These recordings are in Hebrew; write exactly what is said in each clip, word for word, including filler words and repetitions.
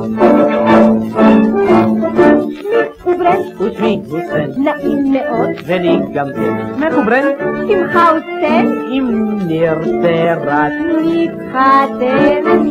ושמי גוסן, נעים מאוד, ולי גם כן, מחוברן, שמחה וצן, אם נרצה רק נתחתן.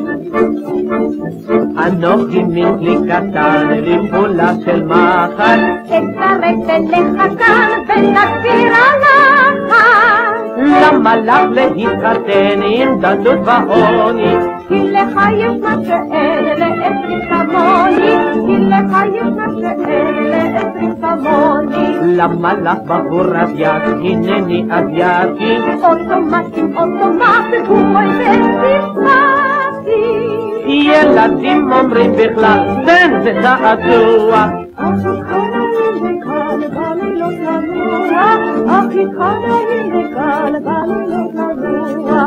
אנוכי מכלי קטן, לפעולה של מחט, אצטרף אליך כאן ונגביר הלחץ. למה לך להתחתן עם דלות ועוני? כי לך יש מה שאין לעשרים כמוני, כי לך יש מה שאין לעשרים כמוני. למה לך בחור אביית, הנני אביאתי, אוטומטים אוטומט, הוא וסיסמתי. ילדים אומרים בכלל, תן זה תעצוע. אך איתך נעים וקל בלילות לנוע, אך איתך נעים וקל בלילות לנוע.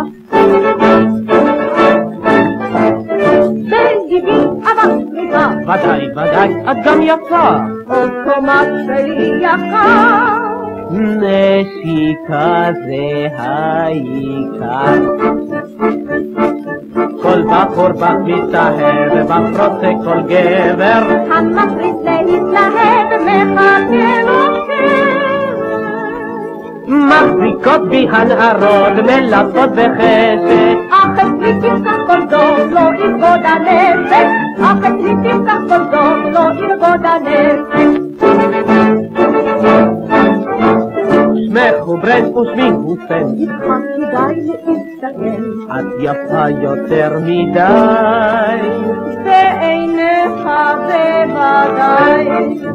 בגיבי המפרידה, ודאי ודאי, את גם יפה. אוטומט שלי יקר. נשיקה זה העיקר. כל בחור בך מתאהב, ובך רוצה כל גבר. המפריד להתלהב מחכה לו קבר. מחזיקות בי הנערות, מלטות בחשק. אך אצלי תפתח כל זאת, לא ירקוד הנפש. אך אצלי תפתח כל זאת, לא ירקוד הנפש. שמך וברן ושמי גוסן, איתך כדאי להסתכל, את יפה יותר מדי. בעיניך בוודאי.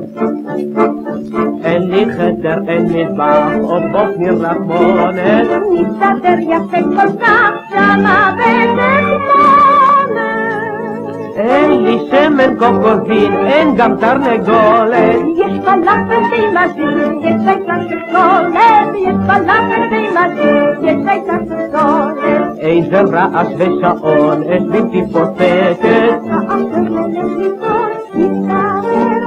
אין לי חדר, אין מטבח, עוד בוקר רחמונת. נסתדר יפה כל כך שמה בתחמונת. אין לי שמן קוקוסין, אין גם תרנגולת. יש פלאפל די מזין, יש ליצה של סולת. יש פלאפל די מזין, יש ליצה של סולת. איזה רעש ושעון, אש בלתי פוסקת. האשר ללב ליפול, נסתדר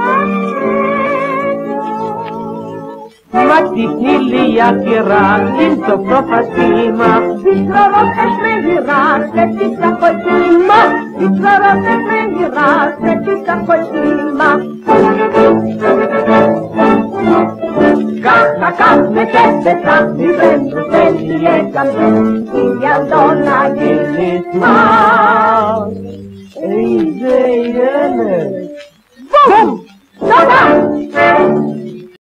מה תתני לי יקירה, אם סוף סוף הסכימה. בצרורות אש מהירה, שתפתח כל סימה. בצרורות אש מהירה, שתפתח כל סימה. כך כך וכן וכך מבן נותן יהיה גם בן, אם ילדו נגיד נשמע. איזה ילד. בום! תודה!